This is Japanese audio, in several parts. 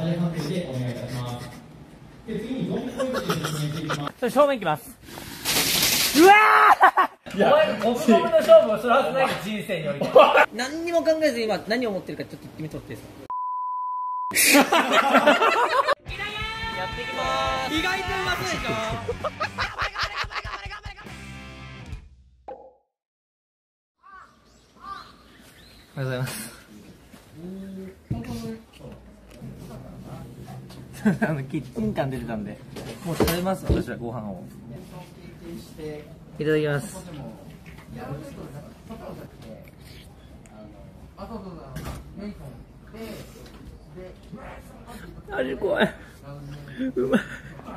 ダレ判定でお願いいたします。で、次にゾンビポイントで説明していきます。 それ正面いきます。うわー、お前ゴムゴムの勝負をするはずない人生において。何にも考えず今何を思ってるかちょっと言ってみとっていいですか。やっていきます。意外とうまそうでしょ。おはようございます。キッチン感出てたんで、もう食べます。私はご飯を。いただきます。味怖い。うまい。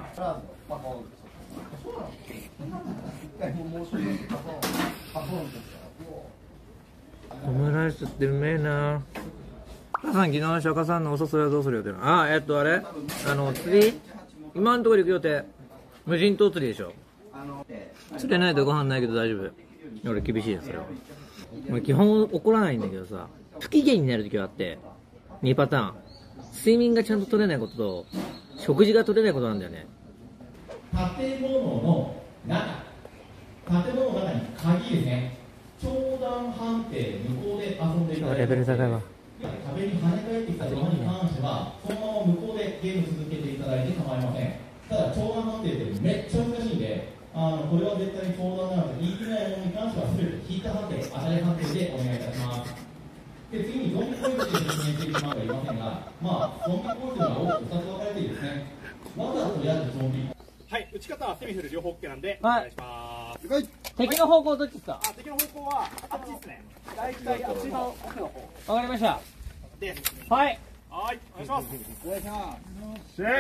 オムライスってうめえな。母さん、昨日釈迦さんのお誘いはどうする予定なの？あれ釣り今のところ行く予定。無人島釣りでしょ。釣れないとご飯ないけど大丈夫。俺厳しいです、それは。俺基本怒らないんだけどさ、不機嫌になる時はあって、2パターン。睡眠がちゃんと取れないことと、食事が取れないことなんだよね。 建物の中に鍵ですね。長段判定、向こうで遊んでいただいて、レベル高いわ。壁に跳ね返ってきた球に関しては、そのまま向こうでゲーム続けていただいて構いません。ただ、長段判定ってめっちゃ難しいんで、これは絶対に長段なので、言い切れないものに関しては、すべて引いた判定、当たり判定でお願いいたします。で、次にゾンビポイントで説明していきますとは言いませんが、ゾンビポイントが大きく2つ分かれているですね。わざとやるゾンビ。はい、打ち方はセミフル両方 OK なんで、お願いします。 敵の方向どっちですか？ 敵の方向はあっちですね。大体あっちの奥の方。 わかりました。 です。 はい。 はい、お願いします。お願いします。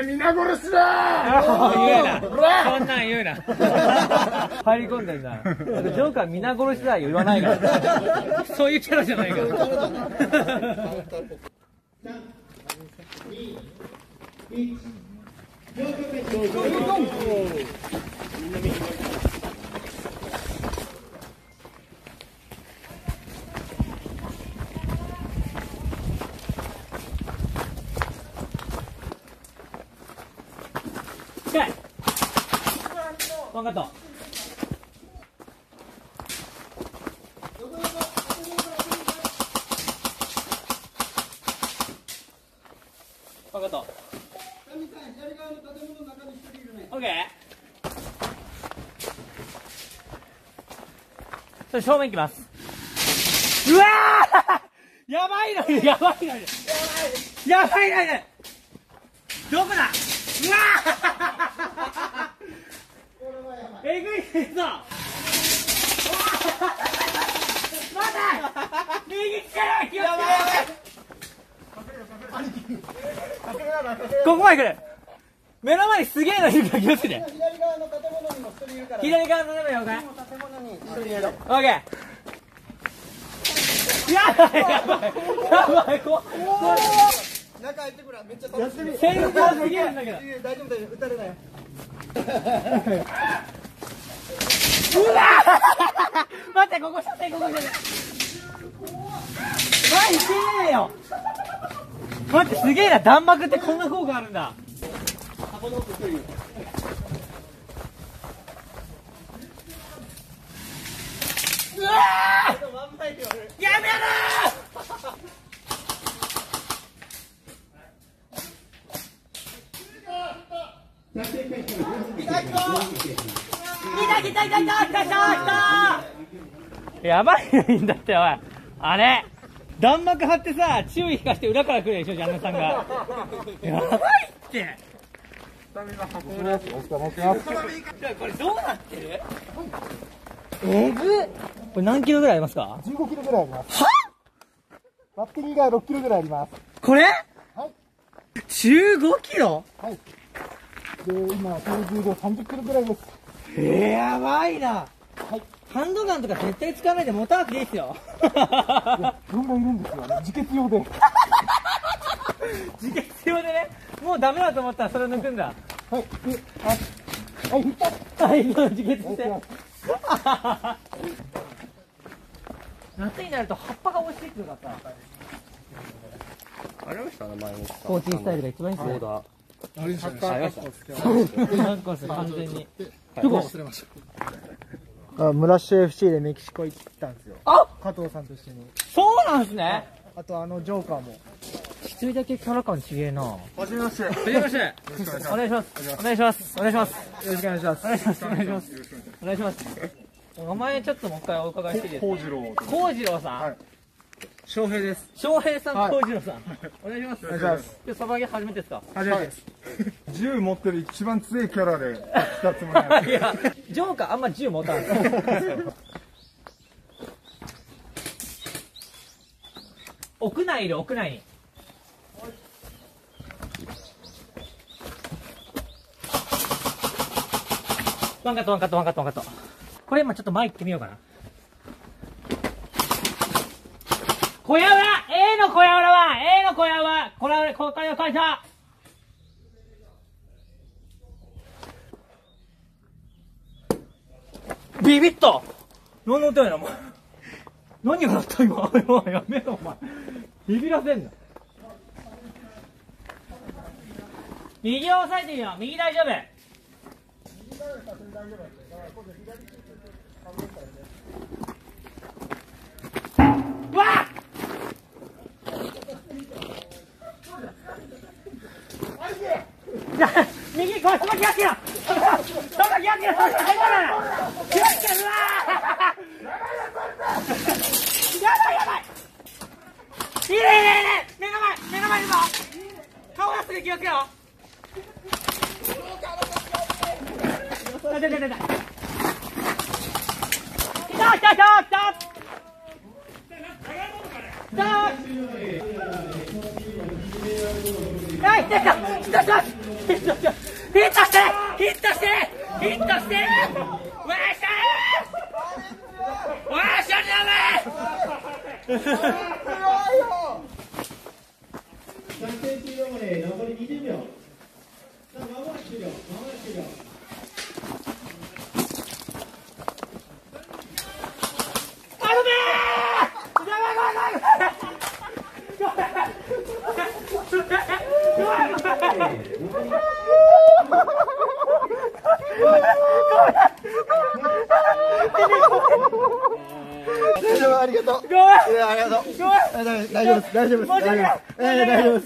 皆殺しだー。言うな。そんなん言うな。入り込んでるな。ジョーカー皆殺しだ言わないから。そういうキャラじゃないから。近い。ワンカット。ワンカット。オッケー。それ正面いきます。うわーやばいのにやばいのにやばいのにどこだうわーえぐいぞ待て右力気をつけてここまで来る目の前にすげえのいるから気をつけて左側の建物にも1人いるから左側の建物に了解建物に1人いるオッケーやばいやばいやばいこ中入ってくらめっちゃ楽しみ戦闘すげえんだけど大丈夫撃たれないようわ待ってここ車線ここ車線前行けねえよ待ってすげえな弾幕ってこんな効果あるんだ箱の奥来るようわやめろやばいんだっておいあれ弾幕張ってさ注意引かして裏から来るでしょジャンナさんがやばいってこれどうなってるえぐっこれ何キロぐらいありますか 15キロぐらいありますはバッテリーが6キロぐらいありますこれはい 15キロはいで今操縦量30キロぐらいですやばいなはいハンドガンとか絶対使わないで持たなくていいですよ自分がいるんですよね自決用で自決用でねもうダメだと思ったらそれを抜くんだはいではい引ったはい自決して夏になると葉っぱが落ちてくるからさありました名前も。 コーチスタイルが一番いいですね。 あれですね。サッカー好きなんか完全に。 どこ忘れました。ムラッシュ FC でメキシコ行ったんですよ。 あ、 加藤さんと一緒に。 そうなんですね。 あとジョーカーも。 一人だけキャラ感違えな。 はじめまして。 はじめまして。お願いします。お願いします。お願いします。 よろしくお願いします。 お願いします。お願いします。お願いします。お前ちょっともう一回お伺いしていいですか。 幸次郎。 幸次郎さん。 はい。翔平です。 翔平さん、 はい幸次郎さん。お願いします。 お願いします。 今日サバゲー初めてですか。 初めてです。銃持ってる一番強いキャラで来たつもりなんでいや、ジョーカーあんま銃持たんですよ。屋内いる、屋内に。ワンカット、ワンカット、ワンカット、ワンカット。これ今ちょっと前行ってみようかな。小屋裏 !A の小屋裏は !A の小屋はこれは会社ビビった。何の音やな、お前。何が鳴った今。やめろ、お前。ビビらせんな。右を押さえてみよう。右大丈夫。わっ右、これ、そこ気をつけろ。そこ気をつけろ。そこ気をつけろ。気をつけろ。うわやばい。いいね。目の前いるぞ。顔がすぐ気をつけろ。出た。来た。ヒットしてわーしゃ 3点終了まで残り20秒。まもなく終了。 ありがとう。ありがとう。大丈夫です。大丈夫です。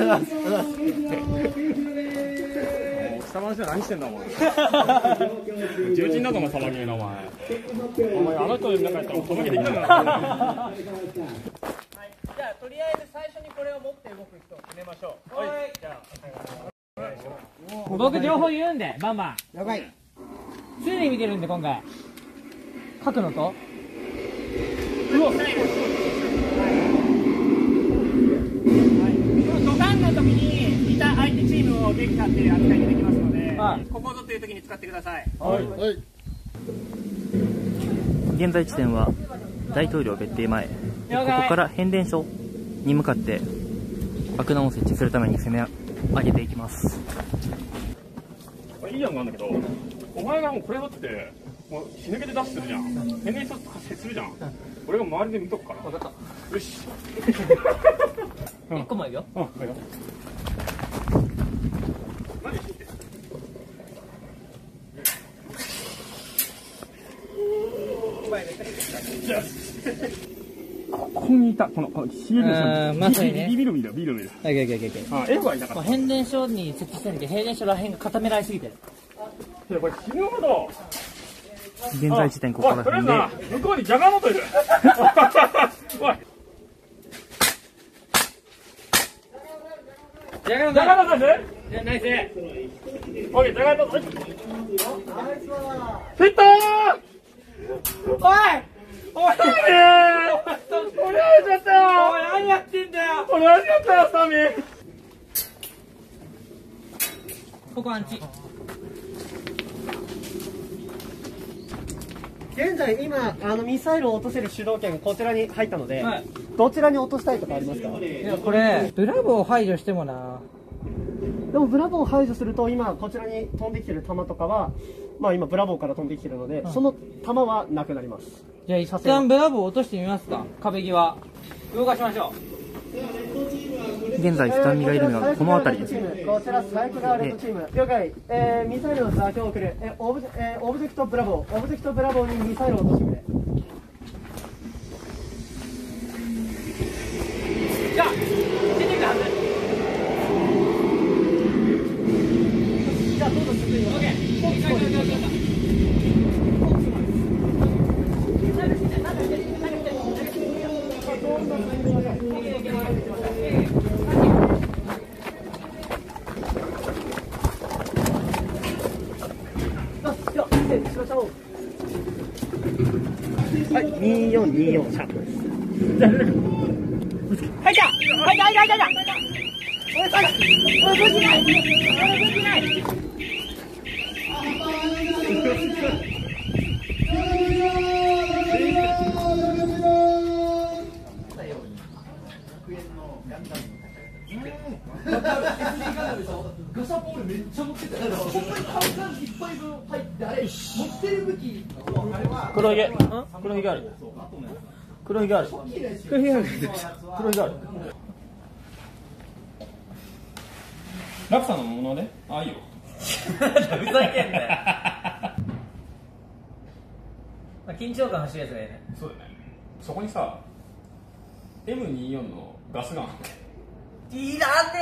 下回しは何してんだお前。重鎮だぞお前サバゲーのお前。お前あの人の中やったらサバゲーできなくなる。 じゃあとりあえず最初にこれを持って動く人を決めましょう。はい。じゃあ僕情報言うんでバンバン。 やばい。 常に見てるんで今回。書くのと。 ドカンの時にいた相手チームをできたっていう扱いにできますので、 はい、 ここぞという時に使ってください。 はい。 現在地点は大統領別邸前。ここから変電所に向かって爆弾を設置するために攻め上げていきます。 いい案があるんだけど、お前がもうこれだってもう死ぬ気でダッシュするじゃん。変電所とか接するじゃん。俺が周りで見とくから。 分かった。 よし。 1個もいるよ。 何してんここにいた、このシールさん、 まさにね。 ビール見る。あ、F はいたから。 変電所に設置してるんで、変電所らへんが固められすぎてる。 いや、これ死ぬほど。 現在地点ここら辺で。 向こうにジャガーノートいる。おい。 ジャガーノートナイス。 オッケー、ジャガーノート。ヒットー。おいサミー俺やっちゃったよ。 おい何やってんだよ。 俺やっちゃったよサミー。 ここアンチ。 現在今ミサイルを落とせる主導権がこちらに入ったので、 はい、 どちらに落としたいとかありますか？ いやこれブラボーを排除してもな。 でもブラボーを排除すると今こちらに飛んできてる弾とかは今ブラボーから飛んできてるので、その弾はなくなります。 じゃあ一旦ブラボーを落としてみますか。壁際動かしましょう。 現在2人がいるのがこの辺りですね。 こちら佐伯川レッドチーム了解、ミサイルの座標を送る、オブジェクトブラボーにミサイルを落としてくれ。 じゃあ出てくるはず。 じゃあどんどん進んでいきます。 はい、2424シャープです。はいじゃあ俺武器ないガシャポールめっちゃ持ってたよ。本当にカウンターいっぱい分入ってあれ持ってる武器。 黒ひげある。黒ひげある。ラプさんのものね。あ、いいよ。 ふざけんなよ。緊張感走るやつがいいね。 そうだね。そこにさ M24 のガスガンいらね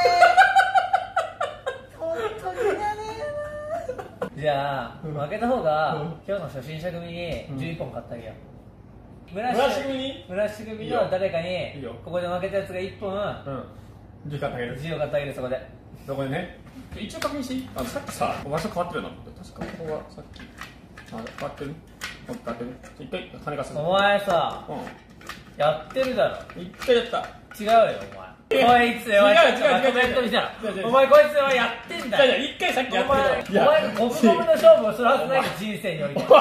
え本当にいらねえな。じゃあ負けた方が今日の初心者組に11本買ってあげよう。村橋組の誰かにここで負けたやつが1本 10買ってあげる。 10を買ってあげる。そこでね、一応確認していい？さっきさ場所変わってるな。確かここがさっき変わってる。一回金貸す。 お前さ、やってるだろ。 一回やった。 違うよお前。こいつよ。コメント見たらお前こいつはやってんだよ。 一回さっきやってる。 お前がゴムゴムの勝負をするはずない人生において。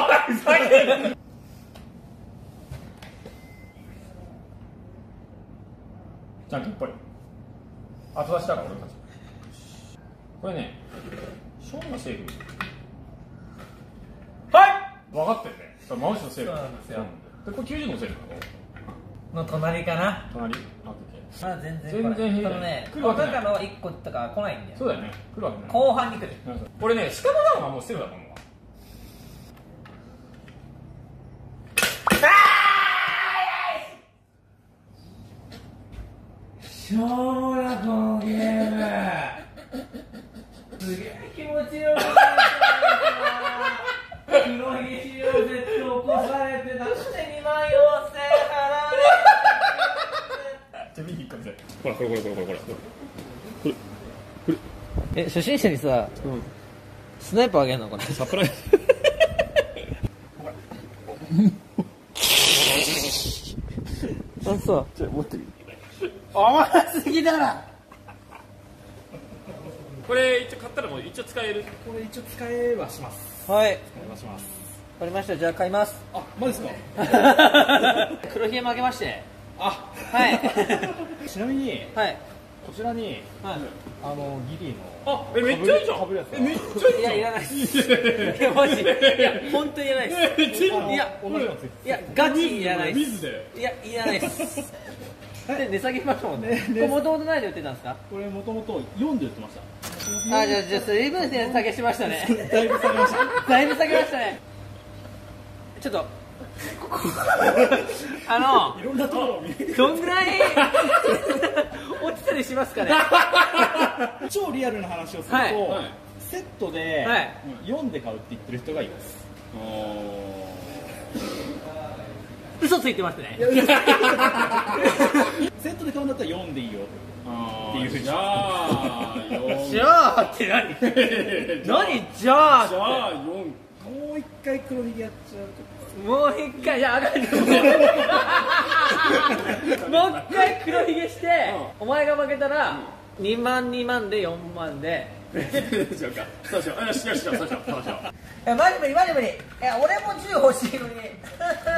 じゃんけんぽい。後出しだから俺たち。これね、ショーンがセーフ。はい。分かってるね。真後ろセーフ。 そうなんですよ。 でこれ90のセーフの隣かな。 隣。 まあ全然全然このね、この中の1個とか来ないんだよ。 そうだよね。来るわけない。 後半に来る。 俺ね、下の段はもうセーフだと思うわ。 しょうもなこのゲーム。すげえ気持ちよくなったな。黒ひげ資料 Z 起こされて、なんで2万4000払われて。 見に行こうぜ。ほらこれ。 初心者にさ、スナイパーあげんのこれ。 サプライズ。 あ、そう。 じゃあ持ってみる。 甘すぎだな。 これ一応買ったらもう一応使える。 これ一応使えはします。 はい。 お願いします。 わかりました。じゃあ買います。 あ、マジですか。 黒ひげ負けまして。 あ、 はい。 ちなみにはい。 こちらにギリのあ、めっちゃいいじゃん。 かぶるやつ。 めっちゃいいじゃん。 いや、いらないです。いや、マジ。いや、本当にいらないです。いや、ガチいらないです。 水で。 いや、いらないです。で、値下げしましたもんね。これもともと何で売ってたんですか？ これもともと4で売ってました。 あ、じゃあ、随分値下げしましたね。 だいぶ下げました。 だいぶ下げましたね。ちょっと。 いろんなところを見る。 どんぐらい落ちたりしますかね。 超リアルな話をすると、セットで4で買うって言ってる人がいます。 嘘ついてますね。 セットで買うんだったら4でいいよっていうふうに。 じゃあって何？何じゃあ 4。 もう一回黒ひげやっちゃうと。 もう一回、いや、あかん。もう一回黒ひげして、お前が負けたら2万2万で4万で。 そうしよう。よし。 マジ無理。俺も10欲しいのに。負けたく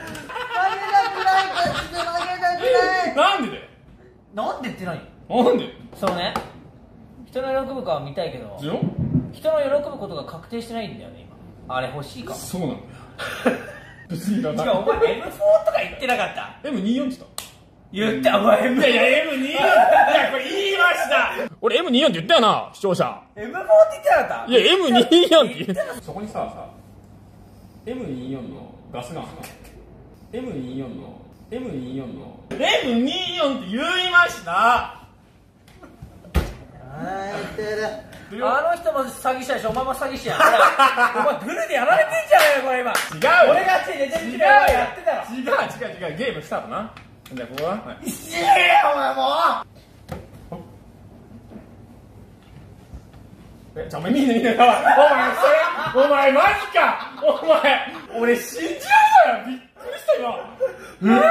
ない。なんでって何？ なんで？ そのね、人の喜ぶ顔見たいけど、人の喜ぶことが確定してないんだよね、今。あれ欲しいかも。 そうなんだよ。別にいらない。 お前 M4 とか言ってなかった。 M24 って言った。 言った、お前 M。 いや、M24。いや、これ言いました。俺 M24 って言ったよな、視聴者。 M4 って言ってなかった？ いや、M24 って言った。そこにさ、M24 のガスガンさ、M24 の M24 って言いました。 あの人も詐欺師でしょ、お前も詐欺師やん。お前グルでやられてんじゃねえよ、これ今。 違う。 俺がつい寝てる時間やってたろ。 違う、ゲームスタートな。じゃあ、ここはお前もじゃあ、お前見んな。お前マジか。俺死んじゃうからびっくりした今。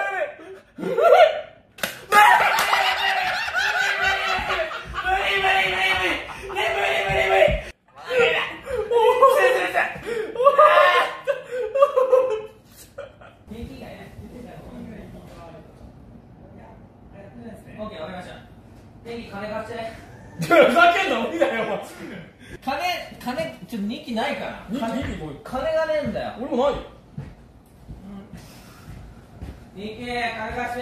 オッケー、わかりました。電気金貸して。 ふざけんな無理だよ。 金、ちょっと2期ないから。 金がねえんだよ。 俺もないよ。 2期、金貸して。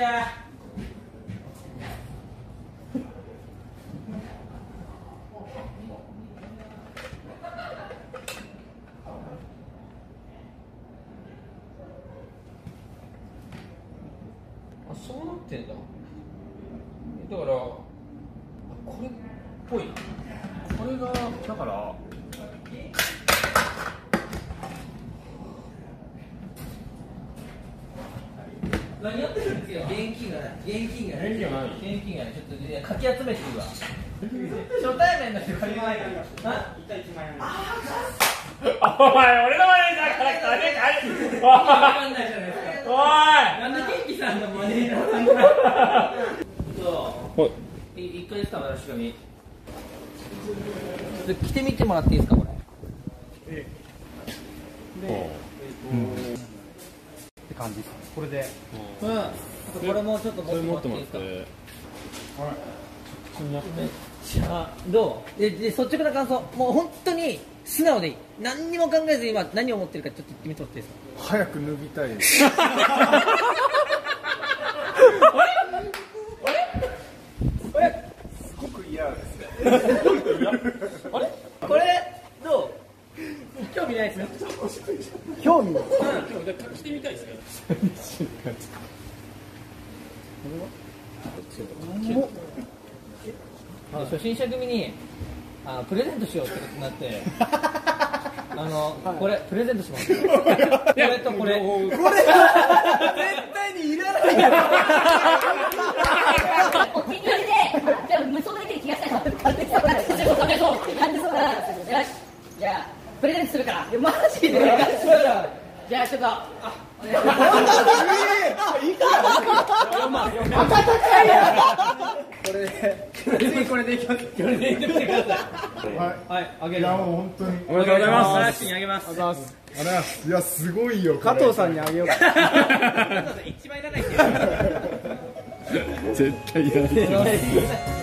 あ、そうなってんだ。だからこれっぽいな。これがだから何やってるんですか？現金がない。ちょっとかき集めてくるわ。初対面の人借りないから。 お前、俺のマネージャーから金借りる。わかんないじゃないですか。おい。 なんで元気さんのマネージャーなんだ。そう。一回ですか、私髪。着てみてもらっていいですか、これ。 って感じです。これで。 これもちょっと持ってもらっていいですか。めっちゃどう？で率直な感想、もう本当に素直でいい。何にも考えず今何を思ってるかちょっと言ってみてもらっていいですか。 早く脱ぎたいです。すごく嫌ですね。 これどう？興味ないですね。 興味ない。 着てみたいですね。 初心者組にプレゼントしようってことになってこれプレゼントします。これとこれ絶対にいらないよ。 お気に入りでじゃあ無双ができる気がしたよ。なんでそうかな。じゃあプレゼントするから。マジでじゃあちょっとこれでいきます。これでいってください。はい、あげる。いやもう本当におめでとうございます。 嵐にあげます。 いやすごいよ。 加藤さんにあげようか。 一番いらないって。 絶対いらない。